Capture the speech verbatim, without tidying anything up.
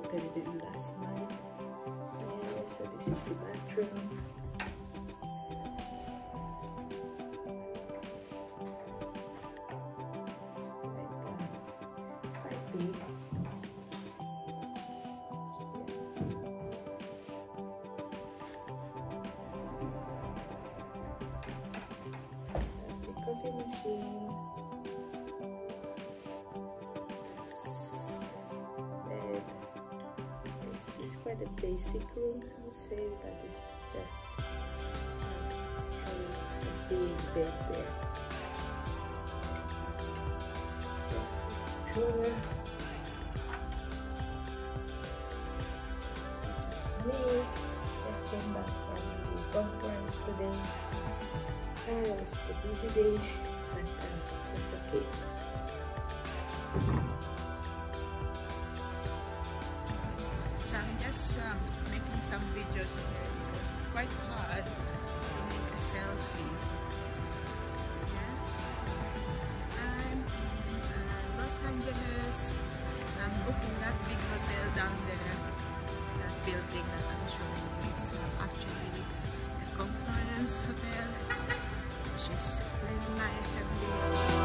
looked at it last night. Yeah, so this is the bathroom. It's quite, uh, it's quite big. That's the coffee machine. This is quite a basic room, I would say, but it's just uh, a, a big bed there. Yeah, this is a drawer. This is me. Just came back from the conference today. Ah, it was a busy day, but uh, it's okay. So I'm just um, making some videos here because it's quite hard to make a selfie. Yeah, I'm in uh, Los Angeles. I'm booking that big hotel down there, that building that I'm showing you. It's uh, actually a conference hotel, which is really nice and big.